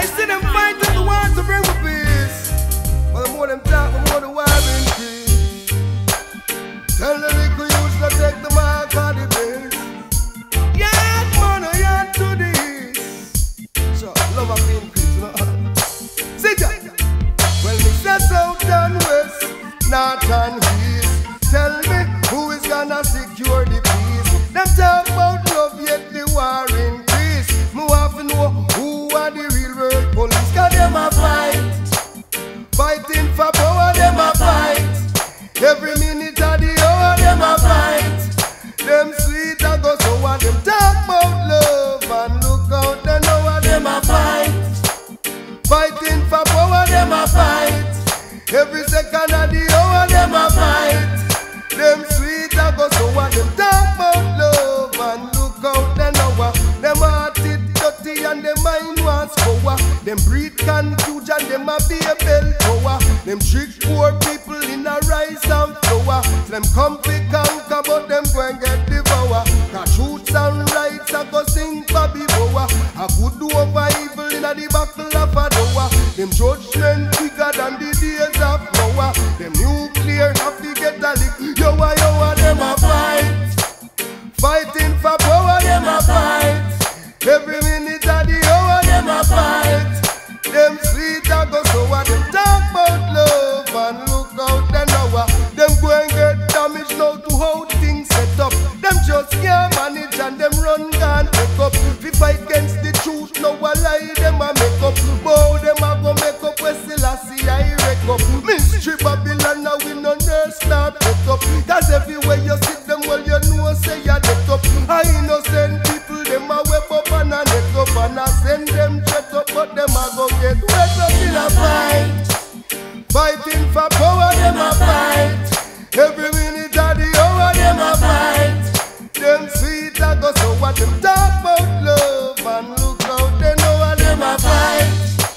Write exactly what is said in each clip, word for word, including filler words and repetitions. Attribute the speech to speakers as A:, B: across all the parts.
A: see them fighting the war to bring me peace. But the more them talk, the more the war increase. Tell the little youths to take the mark of the base. Yard man, a yard to the east. So, love of increase, you know. See that? Well, me say south and west, north and east. Tell me who is gonna secure the peace. Them talk about love, yet the war increase. Me want to know who are the real world police. Cause them a fight, fighting for power, them a fight. Every minute of the hour, them a fight. Them sweet a go so and them talk about love. And look out, they know what them a fight. Fighting for power, them a fight. Every second of the hour, them a fight. Them sweet a go so and them talk about love. And look out, they know what them heart it dirty and them mind wants power. Them breed confusion, them a be a bell tower. Them trick poor people in a rice and flour. So them come to conquer, but them go and get devour. Cause truths and rights a go sing Bobby Boa. A good do over evil in a the battle of a door. Them judgment bigger than the days of Noah. Them nuclear have to get a lick. Yo, yo, yo, them a fight. Fighting for power, them a fight. Every minute of the hour, them a fight. Them sweet a go so what them talk about love. And look out, they know what them go and get damaged now to how things set up. Them just can't manage and them run can't pick up. If we fight against the truth, no a lie, them a make up. Bow them a go make up, we still a see I wreck up. Mystery Babylon, now we no nurse start pick up. Cause everywhere you see them, well you know say you deck up. I innocent people, them a web up and a neck up. And I send them jet up, but them a go get wet up in a fight. Fighting for power, them a fight. Every minute of the hour, them a fight. Them sweet a go so what them talk about love. And look out, they know what them a fight.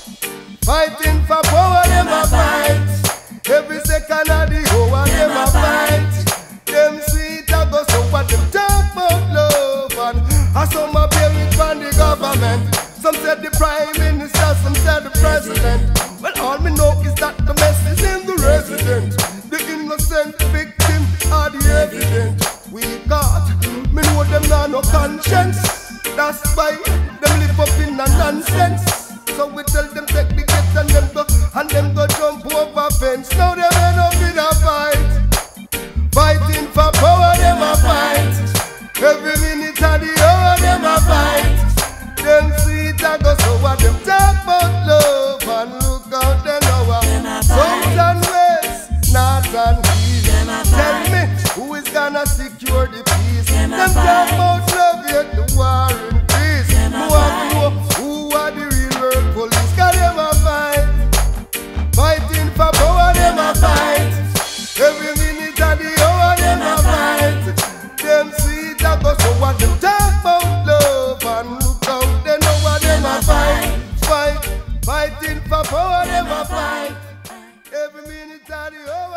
A: Fighting for power, them a fight. Every second of the hour, them a fight. Them sweet a go so what them talk about love. And I saw my parents from the government. Some said the prime minister, some said the president. Well, all me know is that the mess is in the resident. The innocent victim are the evident. We got, me know them now no conscience. That's why them live up in a nonsense. So we tell them take the gate and them go, and them go jump over fence. Now them end up in a fight. Fighting for power, them a fight. Every minute of the hour, them a fight. Them sweet a go so what them talk about love. And look out, they know what south and west, north and east. Tell me who is gonna secure the peace. Them talk about love, yet the war increase. Who want to know who are the real world police. Cause them a fight. Fighting for power, them a fight. Every minute of the hour, them a fight. Them sweet a go so what them talk about love. And look out, they know what them a fight. Fight, fighting for power, them a fight. Every minute of the hour.